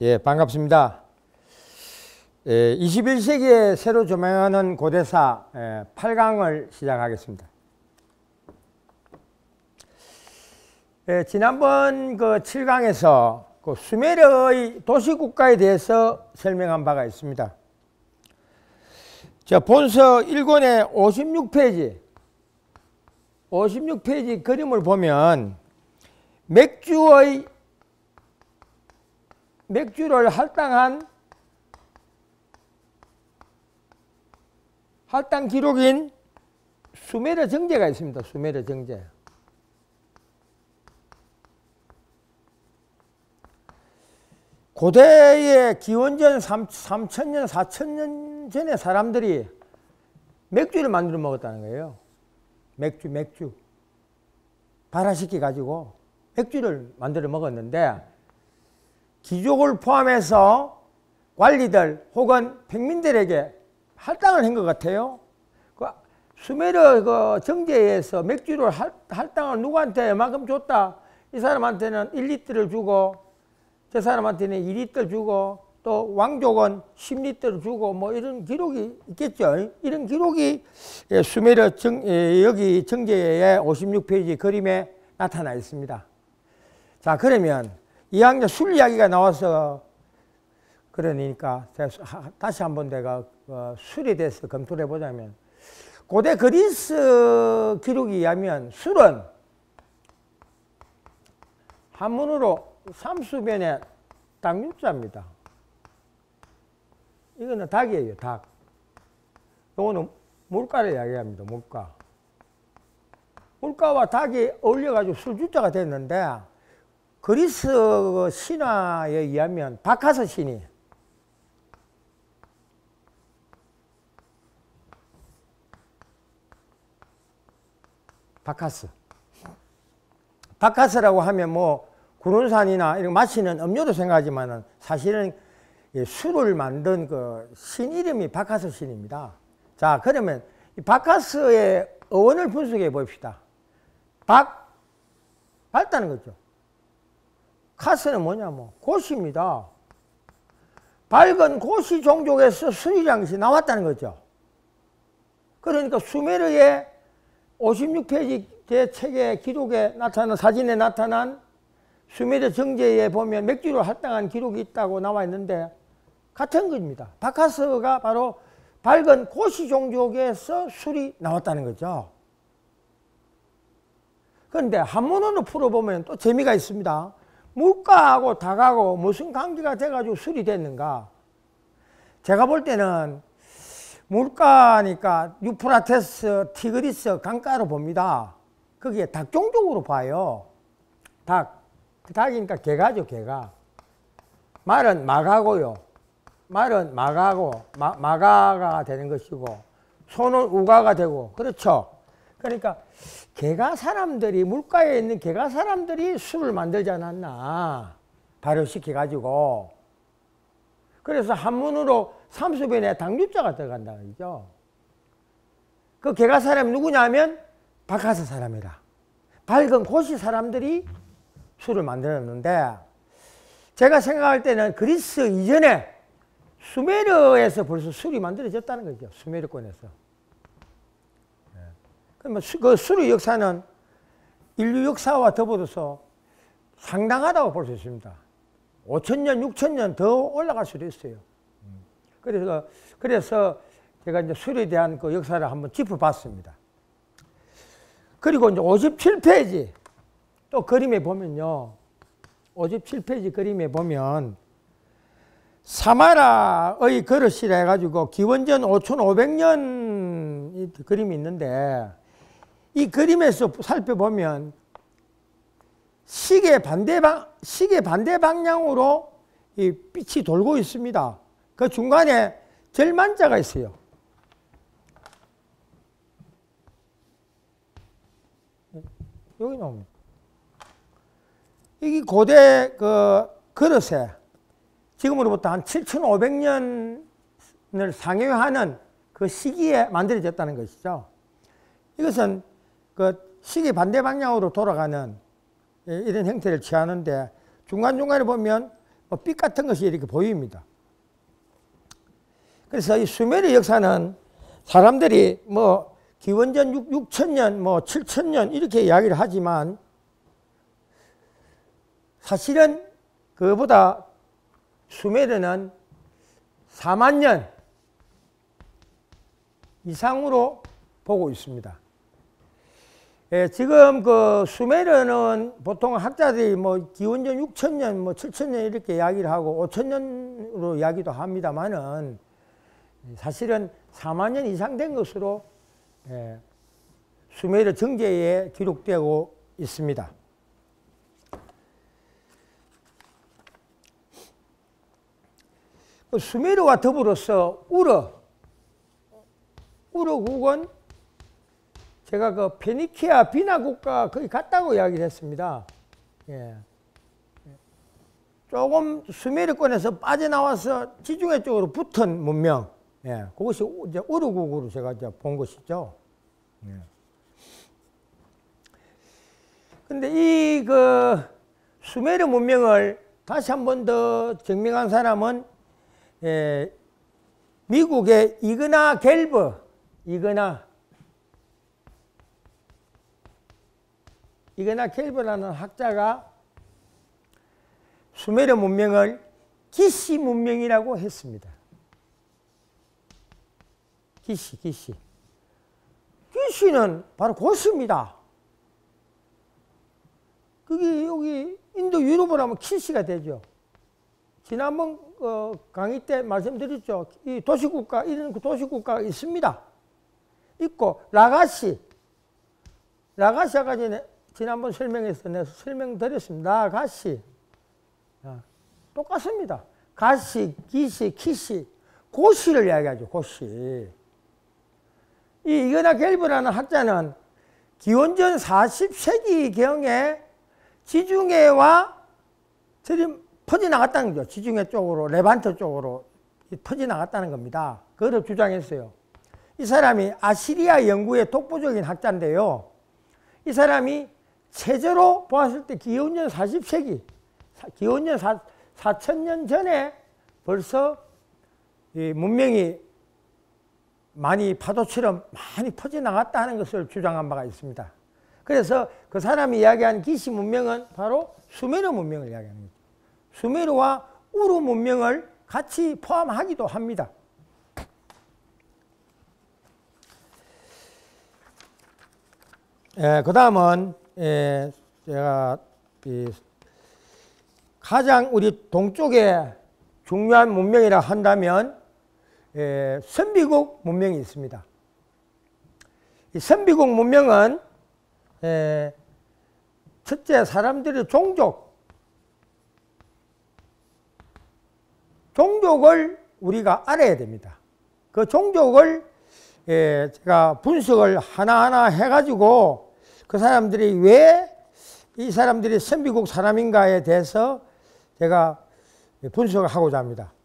예, 반갑습니다. 21세기에 새로 조명하는 고대사 8강을 시작하겠습니다. 지난번 그 7강에서 그 수메르의 도시국가에 대해서 설명한 바가 있습니다. 자, 본서 1권의 56페이지 그림을 보면 맥주를 할당한 할당 기록인 수메르 정제가 있습니다. 수메르 정제. 고대의 기원전 3000년, 4000년 전에 사람들이 맥주를 만들어 먹었다는 거예요. 맥주. 발화시켜 가지고 맥주를 만들어 먹었는데 귀족을 포함해서 관리들 혹은 평민들에게 할당을 한 것 같아요. 그 수메르 그 정제에서 맥주를 할당을 누구한테 이만큼 줬다. 이 사람한테는 1리터를 주고 저 사람한테는 2리터 주고 또 왕족은 10리터를 주고 뭐 이런 기록이 있겠죠. 이런 기록이 수메르 여기 정제의 56페이지 그림에 나타나 있습니다. 자, 그러면 이왕 술 이야기가 나와서 그러니까 다시 한번 내가 술에 대해서 검토를 해보자면, 고대 그리스 기록에 의하면 술은 한문으로 삼수변의 닭육자입니다. 이거는 닭이에요, 닭. 요거는 물가를 이야기합니다, 물가. 물가와 닭이 어울려가지고 술주자가 됐는데, 그리스 신화에 의하면 바카스 신이 바카스라고 하면 뭐 구론산이나 이런 마시는 음료도 생각하지만은 사실은 술을 만든 그 신 이름이 바카스 신입니다. 자, 그러면 이 바카스의 어원을 분석해 봅시다. 밝다는 거죠. 카스는 뭐냐면 고시입니다. 밝은 고시 종족에서 술이라는 것이 나왔다는 거죠. 그러니까 수메르의 56페이지 제 책의 기록에 나타난 사진에 나타난 수메르 정제에 보면 맥주로 할당한 기록이 있다고 나와 있는데 같은 겁니다. 바카스가 바로 밝은 고시 종족에서 술이 나왔다는 거죠. 그런데 한문으로 풀어보면 또 재미가 있습니다. 물가하고 닭하고 무슨 관계가 돼가지고 술이 됐는가? 제가 볼 때는 물가니까 유프라테스, 티그리스 강가로 봅니다. 거기에 닭 종족으로 봐요. 닭이니까 개가죠, 개가. 말은 마가고요. 말은 마가가 되는 것이고, 소는 우가가 되고, 그렇죠? 그러니까 개가 사람들이, 물가에 있는 개가 사람들이 술을 만들지 않았나, 발효시켜가지고. 그래서 한문으로 삼수변에 닭육자가 들어간다 그러죠. 그 개가 사람이 누구냐면 바카스 사람이라. 밝은 고시 사람들이 술을 만들었는데, 제가 생각할 때는 그리스 이전에 수메르에서 벌써 술이 만들어졌다는 거죠. 수메르권에서. 그러면 그 술의 역사는 인류 역사와 더불어서 상당하다고 볼 수 있습니다. 5000년, 6000년 더 올라갈 수도 있어요. 그래서 제가 이제 술에 대한 그 역사를 한번 짚어봤습니다. 그리고 이제 57페이지 또 그림에 보면요. 57페이지 그림에 보면 사마라의 그릇이라 해가지고 기원전 5500년 그림이 있는데, 이 그림에서 살펴보면 시계 반대 방향으로 이 빛이 돌고 있습니다. 그 중간에 절만자가 있어요. 여기 나옵니다. 이게 고대 그 그릇에 지금으로부터 한 7500년을 상회하는 그 시기에 만들어졌다는 것이죠. 이것은 그 시계 반대 방향으로 돌아가는 이런 형태를 취하는데, 중간중간에 보면 빛 같은 것이 이렇게 보입니다. 그래서 이 수메르 역사는 사람들이 뭐 기원전 6천년, 뭐 7천년 이렇게 이야기를 하지만 사실은 그보다 수메르는 4만 년 이상으로 보고 있습니다. 예, 지금 그 수메르는 보통 학자들이 뭐 기원전 6천년, 뭐 7천년 이렇게 이야기를 하고 5천년으로 이야기도 합니다만은 사실은 4만 년 이상 된 것으로 수메르 정제에 기록되고 있습니다. 수메르와 더불어서 우르국은 제가 그 페니키아 비나 국가 거의 같다고 이야기를 했습니다. 예. 조금 수메르권에서 빠져나와서 지중해 쪽으로 붙은 문명, 예. 그것이 이제 우르국으로 제가 이제 본 것이죠. 예. 근데 이 그 수메르 문명을 다시 한 번 더 증명한 사람은 미국의 이그나 갤버라는 학자가 수메르 문명을 기시 문명이라고 했습니다. 기시는 바로 고시입니다. 그게 여기 인도 유럽을 하면 키시가 되죠. 지난번 강의 때 말씀드렸죠. 이 도시국가, 이런 도시국가가 있습니다. 있고, 라가시 아까 전에 지난번 설명해서 내가 설명드렸습니다. 라가시. 똑같습니다. 가시, 기시, 키시, 고시를 이야기하죠. 고시. 이 이그나 갤버라는 학자는 기원전 40세기경에 지중해와 퍼져나갔다는 거죠. 지중해 쪽으로, 레반트 쪽으로 퍼져나갔다는 겁니다. 그걸 주장했어요. 이 사람이 아시리아 연구의 독보적인 학자인데요. 이 사람이 체제로 보았을 때 기원전 40세기, 기원전 4천년 전에 벌써 이 문명이 많이 파도처럼 많이 퍼져나갔다는 것을 주장한 바가 있습니다. 그래서 그 사람이 이야기한 기시 문명은 바로 수메르 문명을 이야기하는 거죠. 수메르와 우르 문명을 같이 포함하기도 합니다. 그 다음은 제가 가장 우리 동쪽에 중요한 문명이라 한다면 선비국 문명이 있습니다. 이 선비국 문명은 첫째 사람들의 종족을 우리가 알아야 됩니다. 그 종족을 제가 분석을 하나하나 해가지고 그 사람들이 왜 이 사람들이 선비국 사람인가에 대해서 제가 분석을 하고자 합니다.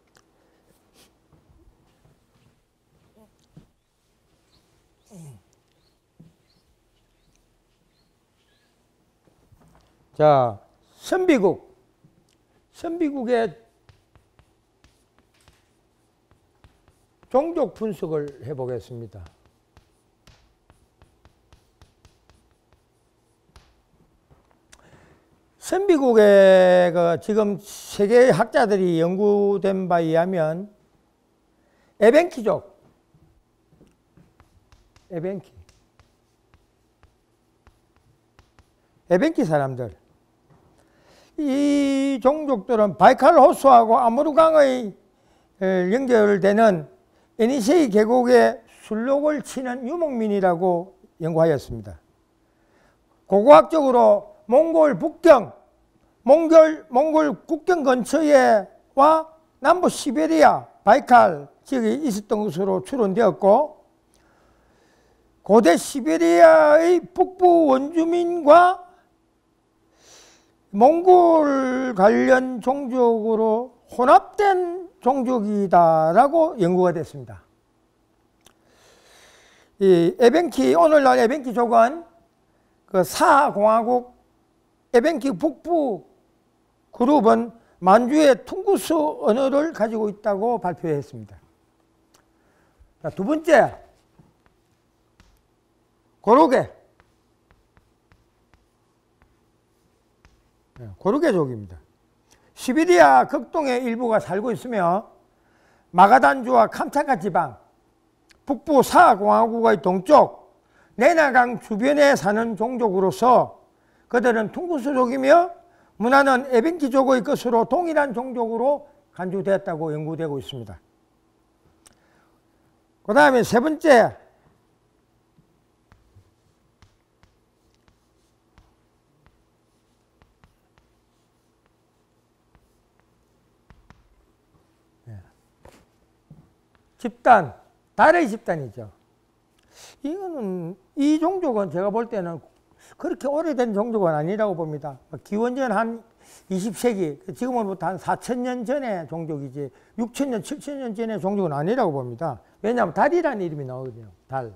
자, 선비국의 종족 분석을 해보겠습니다. 선비국의 지금 세계 학자들이 연구된 바에 의하면 에벤키족, 에벤키 사람들, 이 종족들은 바이칼 호수하고 아무르강의 연결되는 에니세이 계곡에 술록을 치는 유목민이라고 연구하였습니다. 고고학적으로 몽골 국경 근처에와 남부 시베리아, 바이칼 지역에 있었던 것으로 추론되었고, 고대 시베리아의 북부 원주민과 몽골 관련 종족으로 혼합된 종족이다라고 연구가 됐습니다. 이 오늘날 에벤키족은 그 사하공화국 에벤키 북부 그룹은 만주의 퉁구스 언어를 가지고 있다고 발표했습니다. 자, 두 번째, 고르게. 고르게족입니다. 시베리아 극동의 일부가 살고 있으며 마가단주와 캄차카 지방, 북부 사하공화국의 동쪽, 내나강 주변에 사는 종족으로서 그들은 퉁구스족이며 문화는 에벤키족의 것으로 동일한 종족으로 간주되었다고 연구되고 있습니다. 그 다음에 세 번째, 집단, 달의 집단이죠. 이 종족은 제가 볼 때는 그렇게 오래된 종족은 아니라고 봅니다. 기원전 한 20세기, 지금으로부터 한 4,000년 전의 종족이지 6,000년, 7,000년 전의 종족은 아니라고 봅니다. 왜냐하면 달이라는 이름이 나오거든요. 달.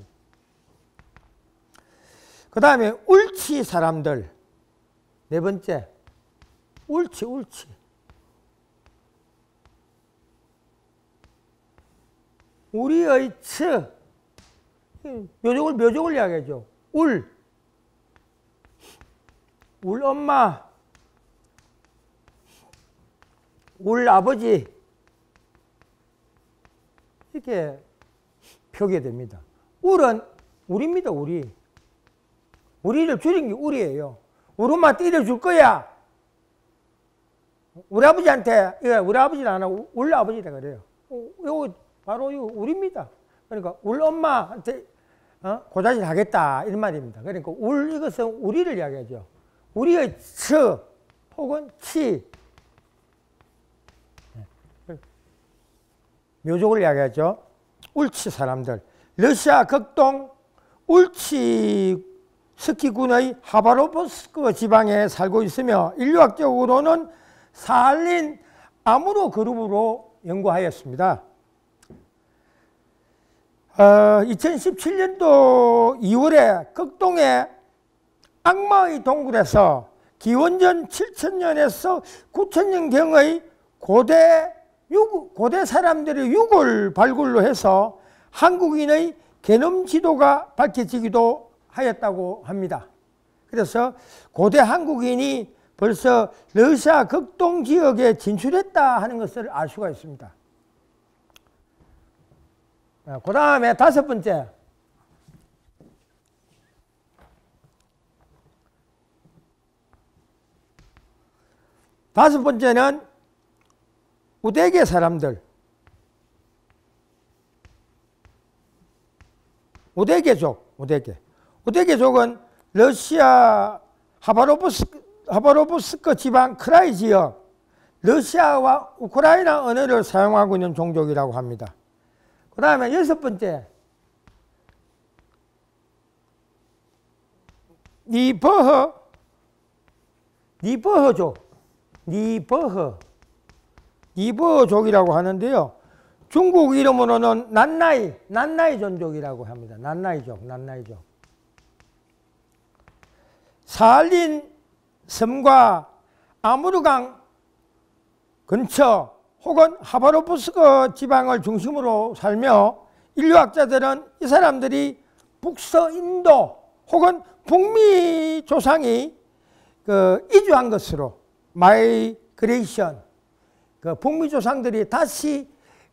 그 다음에 울치 사람들. 네 번째, 울치. 우리의 츠, 묘족을 이야기하죠. 울 엄마, 울 아버지, 이렇게 표기됩니다. 울은 우리입니다, 우리. 우리를 줄인 게 울이에요. 우리 엄마 때려줄 거야. 우리 아버지한테, 우리 아버지는 안 하고 울 아버지다 그래요. 이거 바로 이거 우리입니다. 그러니까 울 엄마한테 고자질 하겠다 이런 말입니다. 그러니까 이것은 우리를 이야기하죠. 우리의 처 혹은 치, 묘족을 이야기하죠. 울치 사람들. 러시아 극동 울치 스키군의 하바로브스크 지방에 살고 있으며 인류학적으로는 사할린 아무로 그룹으로 연구하였습니다. 2017년도 2월에 극동의 악마의 동굴에서 기원전 7,000년에서 9,000년경의 고대 사람들의 유골 발굴로 해서 한국인의 게놈 지도가 밝혀지기도 하였다고 합니다. 그래서 고대 한국인이 벌써 러시아 극동 지역에 진출했다 하는 것을 알 수가 있습니다. 그 다음에 다섯 번째, 는 우데게 사람들. 우데게족은 러시아 하바로브스크 지방 크라이 지역, 러시아와 우크라이나 언어를 사용하고 있는 종족이라고 합니다. 그 다음에 여섯 번째, 니버허족이라고 하는데요. 중국 이름으로는 난나이 종족이라고 합니다. 난나이족. 사할린 섬과 아무르강 근처 혹은 하바로브스크 지방을 중심으로 살며 인류학자들은 이 사람들이 북서인도 혹은 북미 조상이 이주한 것으로 마이그레이션, 북미 조상들이 다시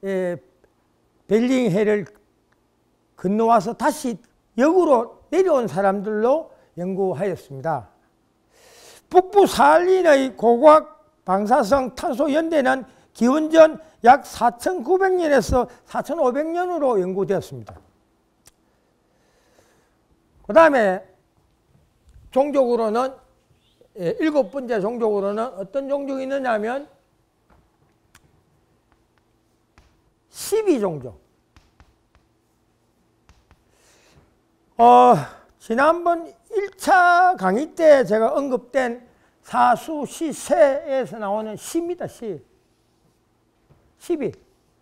벨링해를 건너와서 다시 역으로 내려온 사람들로 연구하였습니다. 북부 사할린의 고고학 방사성 탄소 연대는 기원전 약 4,900년에서 4,500년으로 연구되었습니다. 그 다음에 종족으로는 일곱 번째 종족으로는 어떤 종족이 있느냐 하면 12종족. 지난번 1차 강의 때 제가 언급된 사수, 시, 세에서 나오는 시입니다. 12.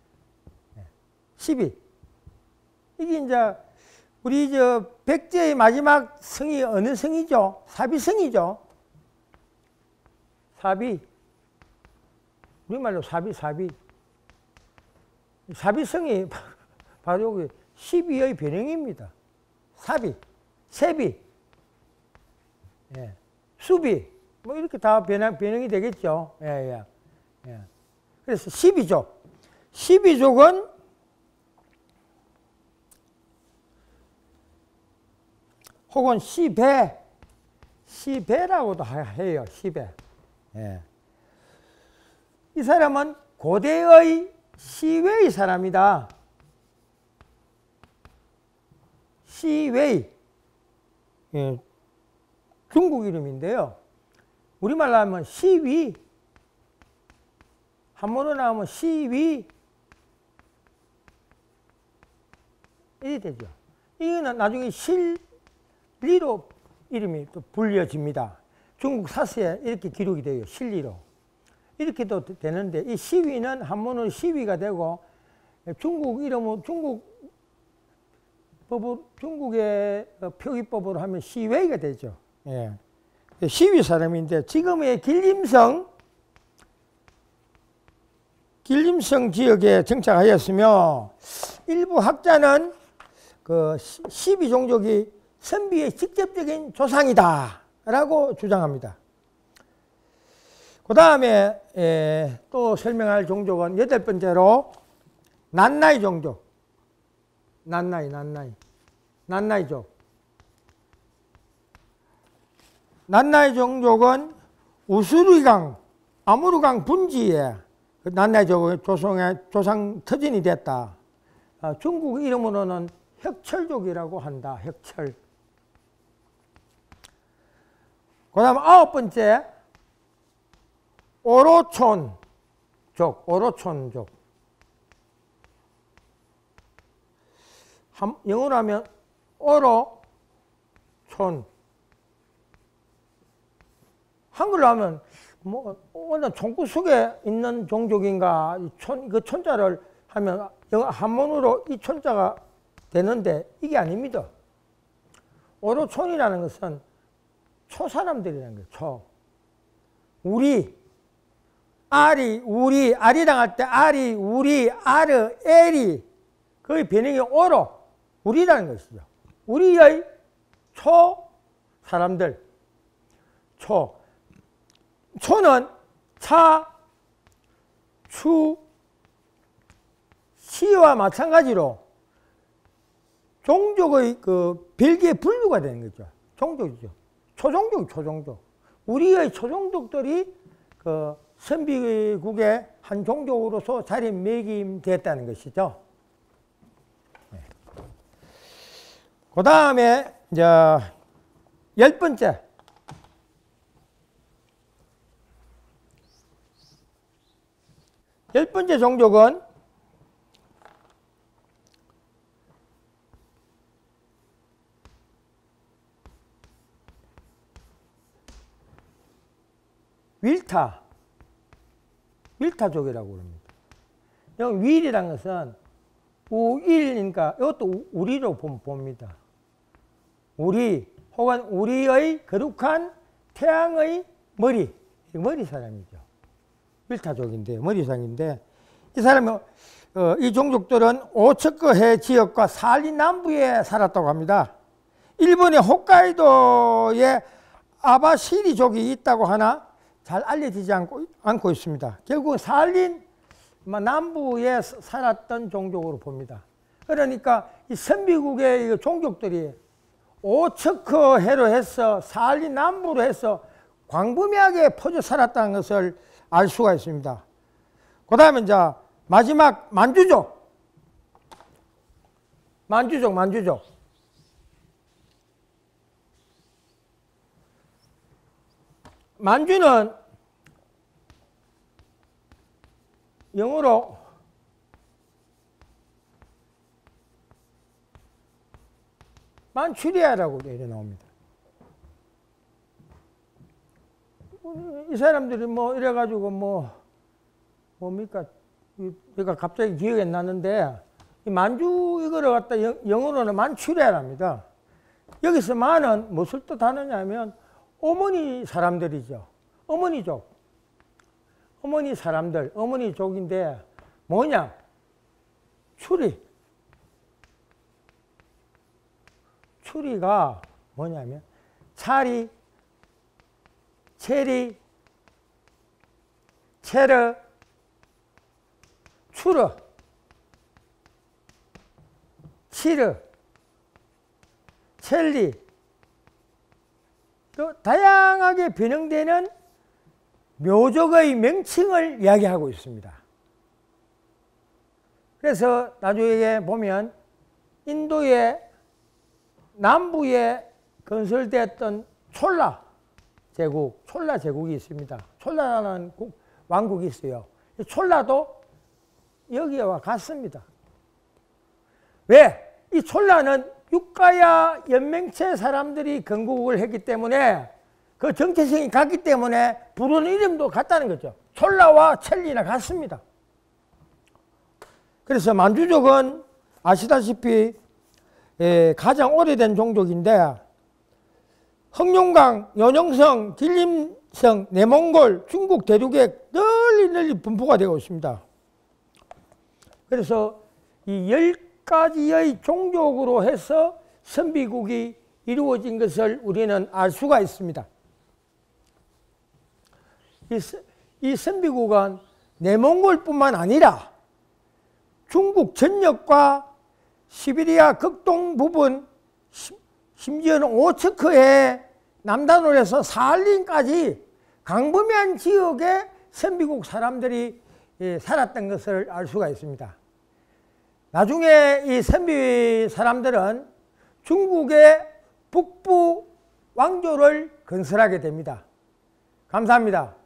이게 이제 우리 백제의 마지막 성이 어느 성이죠? 사비성이죠. 사비. 우리말로 사비성이 바로 여기 시비의 변형입니다. 사비, 세비, 예. 수비, 뭐 이렇게 다 변형이 되겠죠. 예, 예. 예. 그래서 12족. 12족은 혹은 시배라고도 해요. 시배. 예. 이 사람은 고대의 시웨이 사람이다. 시웨이. 예. 중국 이름인데요. 우리말로 하면 시위. 한문으로 나오면 시위. 이렇게 되죠. 이거는 나중에 실리로 이름이 또 불려집니다. 중국 사서에 이렇게 기록이 돼요. 실리로. 이렇게도 되는데 이 시위는 한문으로 시위가 되고 중국 이름은 중국의 표기법으로 하면 시웨이가 되죠. 예. 시위 사람인데 지금의 길림성 지역에 정착하였으며 일부 학자는 그 시비 종족이 선비의 직접적인 조상이다 라고 주장합니다. 그 다음에 또 설명할 종족은 8번째로 난나이 종족. 난나이족. 난나이 종족은 우수르강, 아무르강 분지에 난나이족의 조상 터전이 됐다. 중국 이름으로는 혁철족이라고 한다. 혁철. 그 다음 9번째 오로촌족. 영어로 하면 오로촌. 한글로 하면 뭐 완전 총구 속에 있는 종족인가 그 촌자를 하면 한문으로 이 촌자가 되는데 이게 아닙니다. 오로촌이라는 것은 초사람들이라는 거예요. 초. 아리랑 할 때 아리, 우리, 아르, 에리 거의 변형이 오로, 우리라는 것이죠. 우리의 사람들. 초는 차, 추, 시와 마찬가지로 종족의 그 별개의 분류가 되는 거죠. 종족이죠. 초종족. 우리의 초종족들이 그 선비국의 한 종족으로서 자리매김됐다는 것이죠. 네. 그 다음에 이제 10번째. 열 번째 종족은 윌타족이라고 합니다. 여기 윌이라는 것은 우일이니까 이것도 우리로 봅니다. 우리 혹은 우리의 거룩한 태양의 머리 사람이죠. 윌타족인데 머리상인데 이 사람은 이 종족들은 오츠크해 지역과 살린 남부에 살았다고 합니다. 일본의 홋카이도에 아바시리족이 있다고 하나 잘 알려지지 않고 있습니다. 결국 살린 남부에 살았던 종족으로 봅니다. 그러니까 이 선비국의 종족들이 오츠크해로 해서 살린 남부로 해서 광범위하게 퍼져 살았다는 것을 알 수가 있습니다. 그 다음에 이제 마지막 만주족. 만주는 영어로 만추리아라고 이렇게 나옵니다. 이 사람들이 뭐 이래가지고 뭡니까? 제가 갑자기 기억이 안 나는데 이 만주 이거를 갖다 영어로는 만추리아랍니다. 여기서 만은 무엇을 뜻하느냐 하면 어머니 사람들이죠. 어머니족. 어머니 사람들, 어머니 족인데 뭐냐? 추리가 뭐냐면 차리, 체리, 체르, 추르, 치르, 첼리, 또 다양하게 변형되는 묘족의 명칭을 이야기하고 있습니다. 그래서 나중에 보면 인도의 남부에 건설되었던 촐라 제국이 있습니다. 촐라라는 왕국이 있어요. 촐라도 여기와 같습니다. 왜? 이 촐라는 육가야 연맹체 사람들이 건국을 했기 때문에 그 정체성이 같기 때문에 부르는 이름도 같다는 거죠. 촐라와 첼리나 같습니다. 그래서 만주족은 아시다시피 가장 오래된 종족인데 흑룡강, 연영성, 길림성, 내몽골, 중국 대륙에 널리 분포가 되고 있습니다. 그래서 이 10가지의 종족으로 해서 선비국이 이루어진 것을 우리는 알 수가 있습니다. 이 선비국은 내몽골뿐만 아니라 중국 전역과 시베리아 극동 부분, 심지어는 오츠크의 남단으로 해서 사할린까지 광범위한 지역에 선비국 사람들이 살았던 것을 알 수가 있습니다. 나중에 이 선비 사람들은 중국의 북부 왕조를 건설하게 됩니다. 감사합니다.